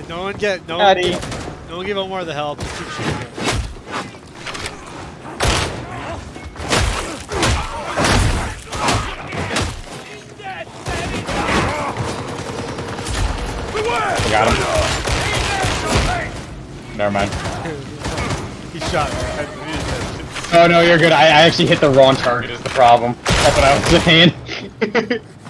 No one give him more of the help. Just keep shooting him. I got him. Never mind. He shot me. Oh no, you're good. I actually hit the wrong target is the problem. That's what I was saying.